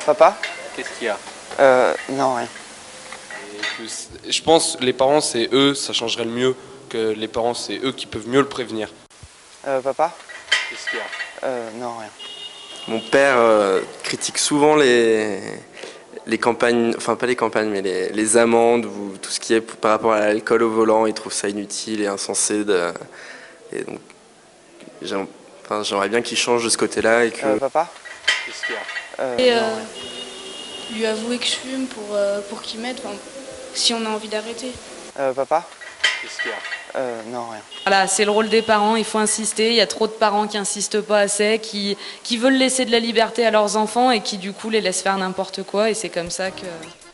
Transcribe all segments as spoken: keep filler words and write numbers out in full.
Papa? Qu'est-ce qu'il y a? Euh, non, rien. Et que je pense que les parents, c'est eux, ça changerait le mieux que les parents, c'est eux qui peuvent mieux le prévenir. Euh, papa? Qu'est-ce qu'il y a? Euh, non, rien. Mon père euh, critique souvent les, les campagnes, enfin pas les campagnes, mais les, les amendes ou tout ce qui est par rapport à l'alcool au volant. Il trouve ça inutile et insensé. De, et donc, j'aime, enfin, j'aimerais bien qu'il change de ce côté-là. Et que... Euh, papa? Qu'est-ce qu'il y a? Euh, Et non, euh, rien. lui avouer que je fume pour, euh, pour qu'il m'aide, si on a envie d'arrêter. Euh, papa? Qu'est-ce qu'il y a? Euh, non, rien. Voilà, c'est le rôle des parents, il faut insister. Il y a trop de parents qui insistent pas assez, qui, qui veulent laisser de la liberté à leurs enfants et qui du coup les laissent faire n'importe quoi. Et c'est comme ça que...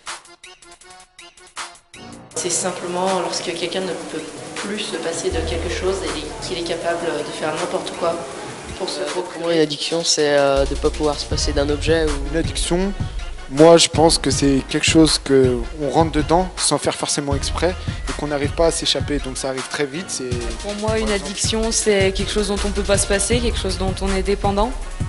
C'est simplement lorsque quelqu'un ne peut plus se passer de quelque chose et qu'il est capable de faire n'importe quoi pour se Pour moi, procurer. une addiction, c'est euh, de ne pas pouvoir se passer d'un objet. Ou... Une addiction, moi je pense que c'est quelque chose qu'on rentre dedans sans faire forcément exprès et qu'on n'arrive pas à s'échapper, donc ça arrive très vite. C'est... Pour moi, une addiction, c'est quelque chose dont on peut pas se passer, quelque chose dont on est dépendant.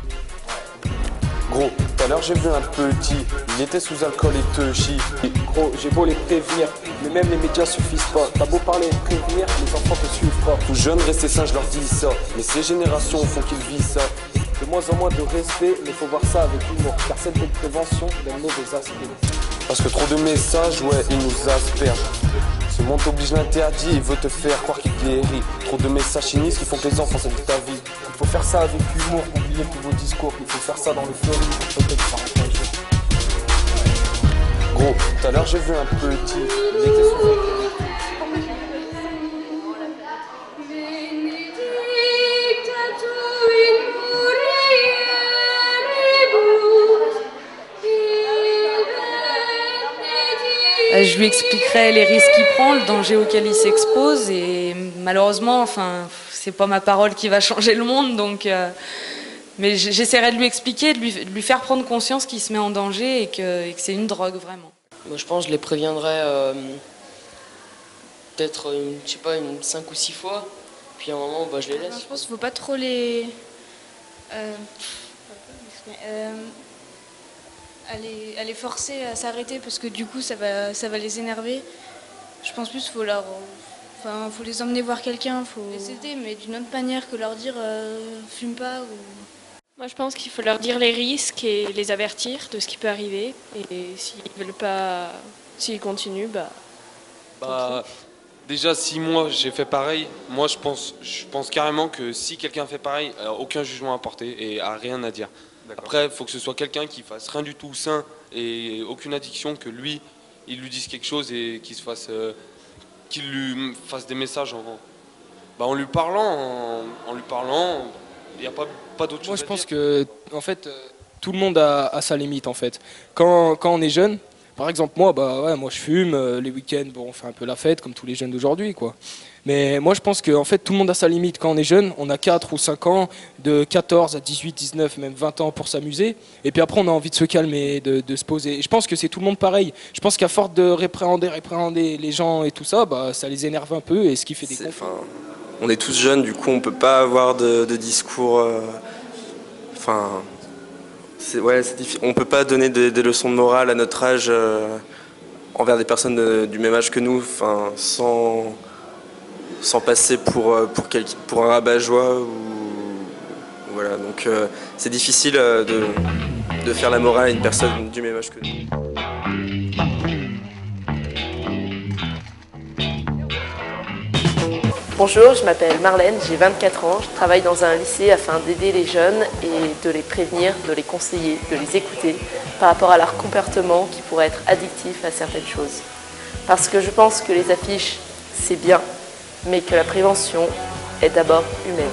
Gros, tout à l'heure j'ai vu un petit, il était sous alcool et te chie. Gros, j'ai beau les prévenir, mais même les médias suffisent pas. T'as beau parler et prévenir, les enfants te suivent pas. Tout jeune, rester sain, je leur dis ça, mais ces générations font qu'ils vivent ça. De moins en moins de respect, mais faut voir ça avec humour, car cette prévention donne mauvais aspect. Parce que trop de messages, ouais, ils nous aspergent. Ce monde t'oblige l'interdit et veut te faire croire qu'il guérit. Trop de messages cyniques qui font que les enfants sauvent ta vie. Il faut faire ça avec humour, oublier tous vos discours. Il faut faire ça dans le fleuri, peut-être ça un jour. Gros, tout à l'heure j'ai vu un petit, il était sous alcool. Je lui expliquerai les risques qu'il prend, le danger auquel il s'expose et malheureusement, enfin, c'est pas ma parole qui va changer le monde, donc, euh, mais j'essaierai de lui expliquer, de lui, de lui faire prendre conscience qu'il se met en danger et que, et que c'est une drogue vraiment. Moi, je pense que je les préviendrais euh, peut-être, une, je sais pas, une cinq ou six fois, puis à un moment, bah, je les laisse. Non, je pense qu'il faut pas trop les... Euh, euh, à les, à les forcer à s'arrêter parce que du coup ça va, ça va les énerver. Je pense plus qu'il faut leur, enfin, faut les emmener voir quelqu'un, faut les aider, mais d'une autre manière que leur dire euh, fume pas. Ou... Moi je pense qu'il faut leur dire les risques et les avertir de ce qui peut arriver. Et s'ils veulent pas, s'ils continuent, bah. Bah, déjà si moi j'ai fait pareil, moi je pense, je pense carrément que si quelqu'un fait pareil, euh, aucun jugement à porter et a rien à dire. Après, il faut que ce soit quelqu'un qui fasse rien du tout sain et aucune addiction, que lui, il lui dise quelque chose et qu'il se fasse, euh, qu'il lui fasse des messages en, bah, en lui parlant, en, en lui parlant. Il n'y a pas, pas d'autre chose. Moi, je à pense dire. que, en fait, euh, tout le monde a, a sa limite, en fait. Quand, quand on est jeune, par exemple, moi, bah ouais, moi, je fume. Euh, les week-ends, bon, on fait un peu la fête, comme tous les jeunes d'aujourd'hui, quoi. Mais moi, je pense que en fait, tout le monde a sa limite. Quand on est jeune, on a quatre ou cinq ans, de quatorze à dix-huit, dix-neuf, même vingt ans pour s'amuser. Et puis après, on a envie de se calmer, de, de se poser. Et je pense que c'est tout le monde pareil. Je pense qu'à force de répréhender, répréhender les gens et tout ça, bah, ça les énerve un peu et ce qui fait des conflits. On est tous jeunes, du coup, on peut pas avoir de, de discours... Enfin... Euh, ouais, c'est difficile. On peut pas donner des, des leçons de morale à notre âge euh, envers des personnes de, du même âge que nous, enfin, sans... sans passer pour, pour, quel, pour un rabat-joie. Ou, voilà, donc euh, c'est difficile de, de faire la morale à une personne du même âge que nous. Bonjour, je m'appelle Marlène, j'ai vingt-quatre ans, je travaille dans un lycée afin d'aider les jeunes et de les prévenir, de les conseiller, de les écouter par rapport à leur comportement qui pourrait être addictif à certaines choses. Parce que je pense que les affiches, c'est bien, mais que la prévention est d'abord humaine.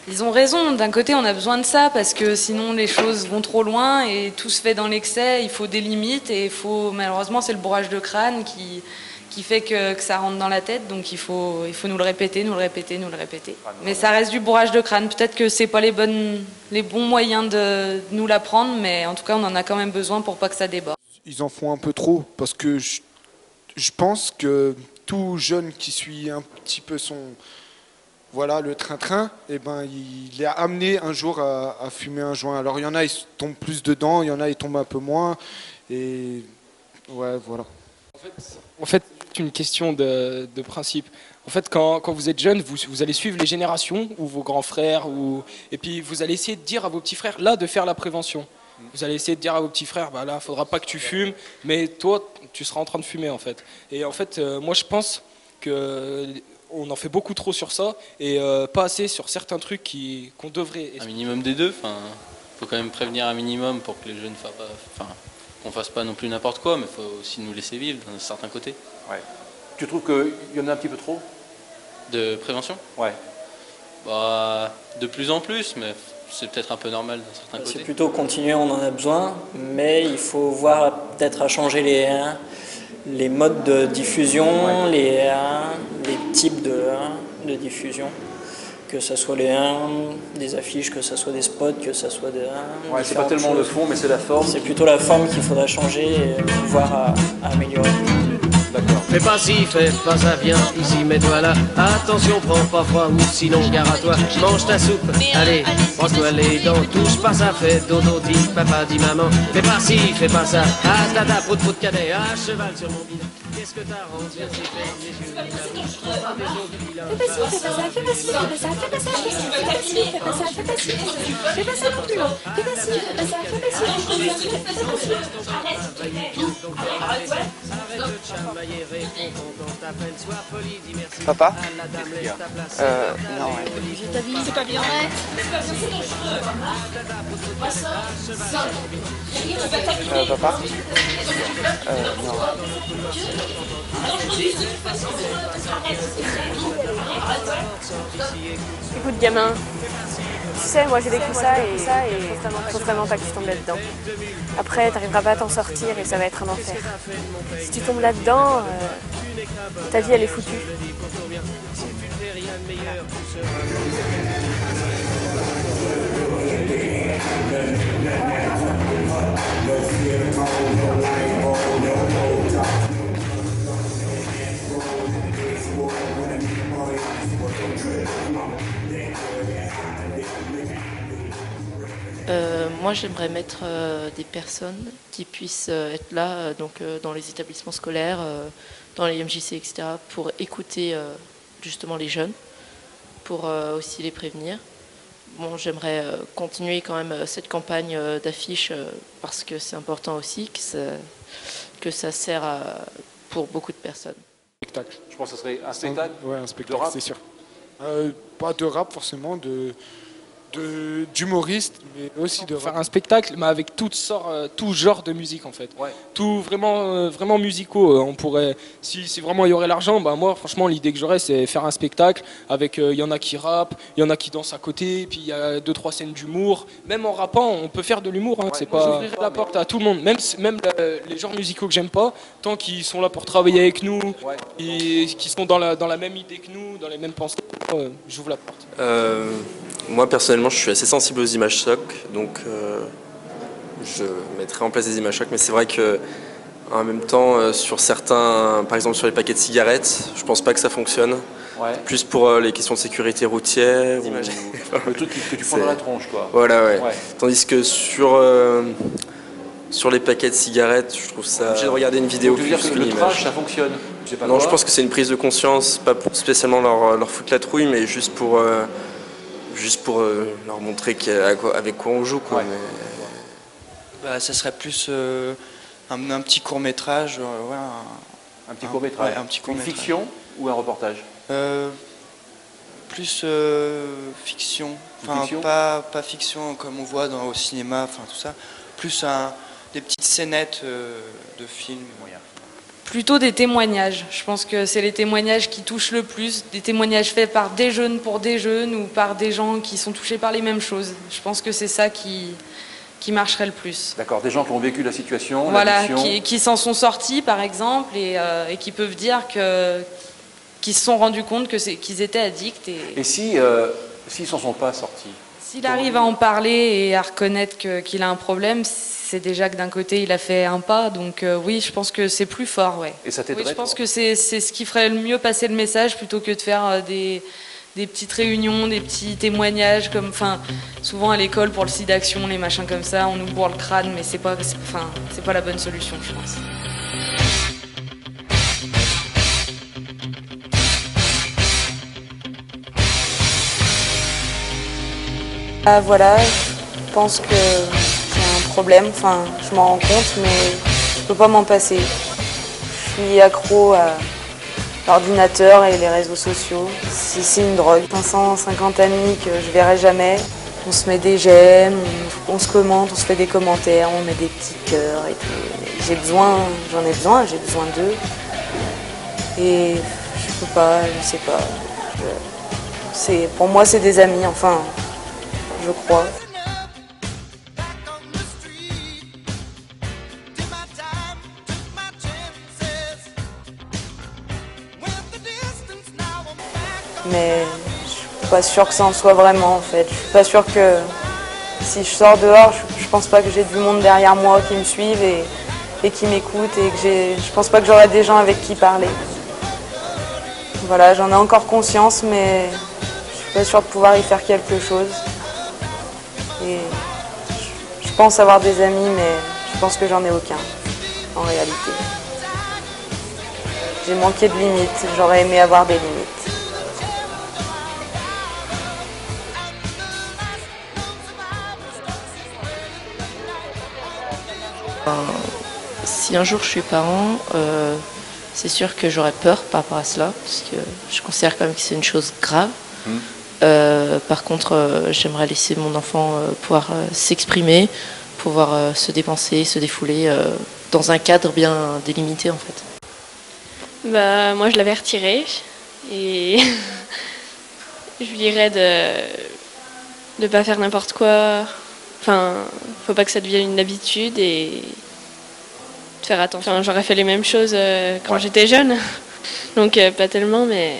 Ils ont raison, d'un côté on a besoin de ça parce que sinon les choses vont trop loin et tout se fait dans l'excès, il faut des limites et il faut, malheureusement c'est le bourrage de crâne qui, qui fait que, que ça rentre dans la tête, donc il faut, il faut nous le répéter, nous le répéter, nous le répéter. Mais ça reste du bourrage de crâne, peut-être que c'est pas les, bonnes, les bons moyens de nous l'apprendre, mais en tout cas on en a quand même besoin pour pas que ça déborde. Ils en font un peu trop parce que je, je pense que tout jeune qui suit un petit peu son... Voilà, le train-train, eh ben, il est amené un jour à, à fumer un joint. Alors il y en a, ils tombent plus dedans, il y en a, ils tombent un peu moins. Et ouais, voilà. En fait, en fait c'est une question de, de principe. En fait, quand, quand vous êtes jeune, vous, vous allez suivre les générations, ou vos grands frères, ou, et puis vous allez essayer de dire à vos petits frères, là, de faire la prévention. Vous allez essayer de dire à vos petits frères, bah là, il ne faudra pas que tu fumes, mais toi, tu seras en train de fumer, en fait. Et en fait, euh, moi, je pense que... on en fait beaucoup trop sur ça et euh, pas assez sur certains trucs qui, qu'on devrait... Un minimum des deux, enfin, faut quand même prévenir un minimum pour que les jeunes fassent pas, enfin, qu'on fasse pas non plus n'importe quoi, mais il faut aussi nous laisser vivre d'un certain côté. Ouais. Tu trouves qu'il y en a un petit peu trop? De prévention? Ouais. Bah, de plus en plus, mais c'est peut-être un peu normal d'un certain côté. C'est plutôt continuer, on en a besoin, mais il faut voir peut-être à changer les... les modes de diffusion, ouais. les, euh, les types de, euh, de diffusion, que ce soit les, euh, des affiches, que ce soit des spots, que ce soit des... Euh, ouais, c'est pas tellement choses. Le fond, mais c'est la forme. C'est plutôt la forme qu'il faudra changer et voir à, à améliorer. D'accord. Fais pas ci, fais pas ça, viens ici, mets-toi là. Attention, prends pas froid ou sinon gare à toi. Mange ta soupe, allez, brosse-toi les dents. Touche pas ça, fais dodo, dis papa, dis maman. Fais pas ci, fais pas ça. Ah, tata, prout, prout, cadet, à cheval sur mon bide. Qu'est-ce que t'as rendu, viens, c'est faire les yeux. Fais pas ci, fais pas ça, fais pas ci, fais pas ça, fais pas ça, fais pas ci, fais pas ça, fais pas ci, fais pas ça non plus. Fais pas ci, fais pas ça, fais pas ci, fais pas ci. Arrête, arrête de chamailler, réponds quand on t'appelle, sois poli, dis merci. Papa À la dame, laisse ta place. Euh, non, ouais. Je t'habille, c'est pas bien. Ouais. Euh, papa Euh, non. Écoute gamin, tu sais, moi j'ai vécu ça et ça et il faut vraiment pas que tu tombes là-dedans. Après, t'arriveras pas à t'en sortir et ça va être un enfer. Si tu tombes là-dedans, euh, ta vie elle est foutue. Euh, moi, j'aimerais mettre euh, des personnes qui puissent euh, être là, euh, donc euh, dans les établissements scolaires, euh, dans les M J C, et cetera, pour écouter euh, justement les jeunes, pour euh, aussi les prévenir. Bon, j'aimerais euh, continuer quand même euh, cette campagne euh, d'affiches euh, parce que c'est important aussi que ça, que ça sert à, pour beaucoup de personnes. Spectacle. Je pense que ce serait un spectacle. Ouais, un spectacle, c'est sûr. Euh, pas de rap forcément, de de d'humoriste, mais aussi de faire un spectacle, mais avec toutes sortes, euh, tout genre de musique en fait. Ouais. Tout vraiment, euh, vraiment musicaux. Euh, on pourrait, si, si vraiment il y aurait l'argent, bah moi franchement l'idée que j'aurais c'est faire un spectacle avec, il euh, y en a qui rappent, il y en a qui dansent à côté, puis il y a deux trois scènes d'humour. Même en rappant, on peut faire de l'humour. Hein, ouais, c'est pas. J'ouvrirai la porte à tout le monde, même même le, les genres musicaux que j'aime pas, tant qu'ils sont là pour travailler avec nous, ouais. et qui sont dans la dans la même idée que nous, dans les mêmes pensées, euh, j'ouvre la porte. Euh... Moi personnellement je suis assez sensible aux images choc, donc euh, je mettrai en place des images choc, mais c'est vrai que en même temps euh, sur certains, par exemple sur les paquets de cigarettes, je pense pas que ça fonctionne. Ouais. Plus pour euh, les questions de sécurité routière. Ou... Le truc que tu prends dans la tronche quoi. Voilà ouais. ouais. Tandis que sur euh, sur les paquets de cigarettes, je trouve ça. Obligé de regarder une vidéo donc, plus dire que qu'une le image. trash ça fonctionne. Je sais pas non, quoi. Je pense que c'est une prise de conscience, pas pour spécialement leur, leur foutre la trouille, mais juste pour. Euh, Juste pour euh, leur montrer quoi, avec quoi on joue. Quoi, ouais. mais... bah, ça serait plus euh, un, un petit court-métrage. Euh, ouais, un, un petit court-métrage. Ouais, un petit court Une fiction ou un reportage euh, Plus euh, fiction. Enfin, fiction pas, pas fiction comme on voit dans, au cinéma, enfin tout ça. Plus un, des petites scénettes euh, de films. Moyen. Plutôt des témoignages. Je pense que c'est les témoignages qui touchent le plus, des témoignages faits par des jeunes pour des jeunes ou par des gens qui sont touchés par les mêmes choses. Je pense que c'est ça qui, qui marcherait le plus. D'accord, des gens qui ont vécu la situation, voilà, l'addiction. qui, qui s'en sont sortis par exemple et, euh, et qui peuvent dire que, qu'ils se sont rendus compte que c'est, qu'ils étaient addicts. Et, Et si euh, s'ils s'en sont pas sortis? S'il arrive à en parler et à reconnaître que, qu'il a un problème, c'est déjà que d'un côté il a fait un pas, donc euh, oui, je pense que c'est plus fort, ouais. Et ça t'aiderait? Oui, je pense que c'est, c'est ce qui ferait le mieux passer le message plutôt que de faire euh, des, des petites réunions, des petits témoignages, comme, enfin, souvent à l'école pour le site d'action, les machins comme ça, on nous bourre le crâne, mais c'est pas, c'est, enfin, c'est pas la bonne solution, je pense. Ah, voilà, je pense que problème, enfin je m'en rends compte mais je peux pas m'en passer. Je suis accro à l'ordinateur et les réseaux sociaux. C'est, c'est une drogue. cinq cent cinquante amis que je verrai jamais. On se met des j'aime, on, on se commente, on se fait des commentaires, on met des petits cœurs et tout. J'ai besoin, j'en ai besoin, j'ai besoin d'eux. Et je peux pas, je sais pas. Je, c'est, pour moi c'est des amis, enfin je crois. Mais je suis pas sûre que ça en soit vraiment en fait. Je suis pas sûre que si je sors dehors, je, je pense pas que j'ai du monde derrière moi qui me suivent et, et qui m'écoutent et que j'ai, je pense pas que j'aurai des gens avec qui parler. Voilà, j'en ai encore conscience mais je suis pas sûre de pouvoir y faire quelque chose. Et je, je pense avoir des amis mais je pense que j'en ai aucun en réalité. J'ai manqué de limites, j'aurais aimé avoir des limites. Si un jour je suis parent, euh, c'est sûr que j'aurais peur par rapport à cela, parce que je considère quand même que c'est une chose grave. Mmh. Euh, par contre, euh, j'aimerais laisser mon enfant euh, pouvoir euh, s'exprimer, pouvoir euh, se dépenser, se défouler euh, dans un cadre bien délimité en fait. Bah, moi je l'avertirais et je lui dirais de ne pas faire n'importe quoi. Enfin, faut pas que ça devienne une habitude et de faire attention. Enfin, j'aurais fait les mêmes choses euh, quand ouais. j'étais jeune, donc euh, pas tellement, mais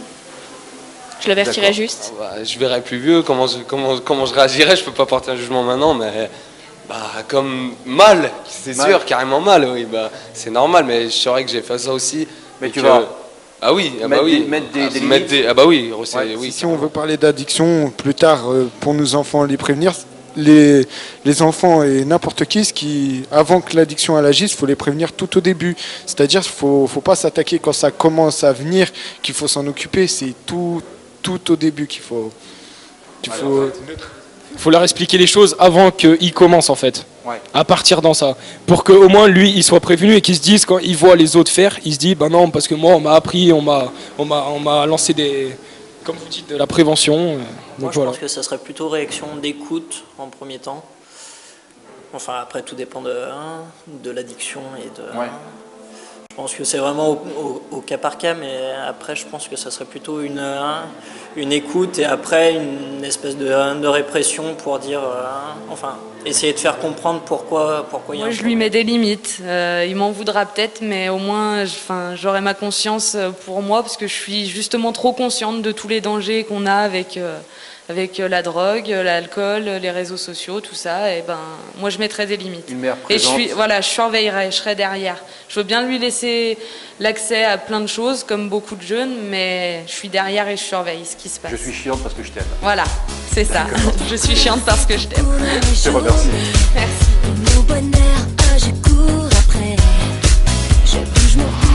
je l'avertirais juste. Bah, je verrais plus vieux, comment je, comment, comment je réagirais, je peux pas porter un jugement maintenant, mais bah, comme mal, c'est sûr, carrément mal, oui, bah, c'est normal, mais je saurais que j'ai fait ça aussi. Mais tu que... vas... Ah oui, ah mettre bah oui. Des, mettre des, ah, des mettre des, ah bah oui, c'est, ouais, oui. Si on veut parler d'addiction plus tard, euh, pour nos enfants les prévenir, les, les enfants et n'importe qui, ce qui, avant que l'addiction elle agisse, il faut les prévenir tout au début. C'est-à-dire qu'il ne faut, faut pas s'attaquer quand ça commence à venir, qu'il faut s'en occuper. C'est tout, tout au début qu'il faut... qu'il faut... Il faut leur expliquer les choses avant qu'ils commencent en fait, ouais. à partir dans ça. Pour qu'au moins lui, il soit prévenu et qu'il se dise, quand il voit les autres faire, il se dit, ben non, parce que moi on m'a appris, on m'a, on m'a, on m'a lancé des, comme vous dites, de la prévention. Donc moi je voilà. pense que ça serait plutôt réaction d'écoute en premier temps. Enfin après tout dépend de, hein, de l'addiction et de... Ouais. Je pense que c'est vraiment au, au, au cas par cas, mais après je pense que ça serait plutôt une, une écoute et après une espèce de, de répression pour dire, euh, enfin, essayer de faire comprendre pourquoi, pourquoi il y a Moi un je lui mets des limites, euh, il m'en voudra peut-être, mais au moins j'aurai ma conscience pour moi parce que je suis justement trop consciente de tous les dangers qu'on a avec... Euh, avec la drogue, l'alcool, les réseaux sociaux, tout ça, et ben moi je mettrais des limites. Une mère et je présente. suis, voilà, je surveillerai, je serai derrière. Je veux bien lui laisser l'accès à plein de choses, comme beaucoup de jeunes, mais je suis derrière et je surveille ce qui se passe. Je suis chiante parce que je t'aime. Voilà, c'est ça. Je suis chiante parce que je t'aime. Je te remercie. Merci. Mon bonheur, ah, je cours après. Je bouge mon